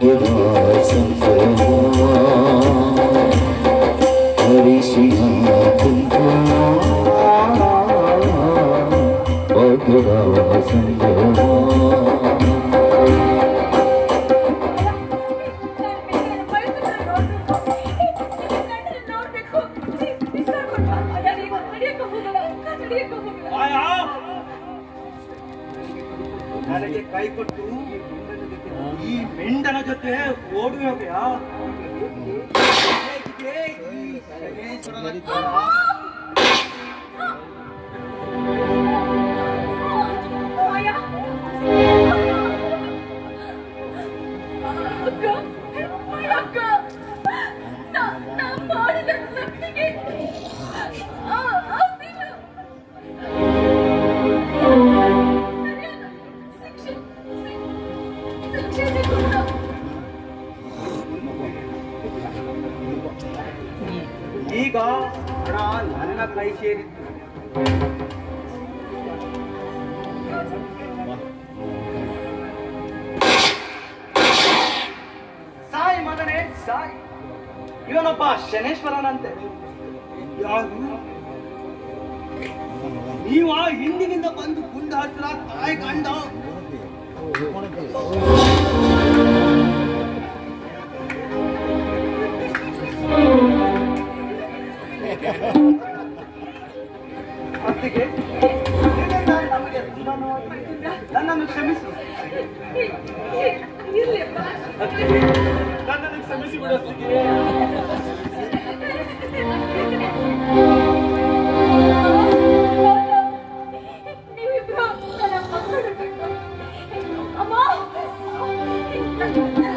ನನಗೆ ಕೈ ಕೊಟ್ಟು ಈ ಮೆಂಡನ ಜೊತೆ ಓಡುವೆಯಾ? ಈಗ ಹಣ ನನ್ನ ಕೈ ಸೇರಿತ್ತು. ಸಾಯಿ ಮಗನೇ ಸಾಯಿ. ಇವನೊಬ್ಬ ಶನೇಶ್ವರನಂತೆ. ಯಾರು ನೀವ ಹಿಂದಿನಿಂದ ಬಂದು ಗುಂಡ ಹತ್ರ ತಾಯಿ ಗಂಡ ಅತ್ತಿಗೆ ನನ್ನನ್ನು ಕ್ಷಮಿಸು. ನನ್ನನ್ನು ಕ್ಷಮಿಸಿ ಬಿಡುತ್ತಿಗೆ. ನೀವಿಬ್ರು ನನ್ನ ಮಕ್ಕಳು. ಅಮ್ಮ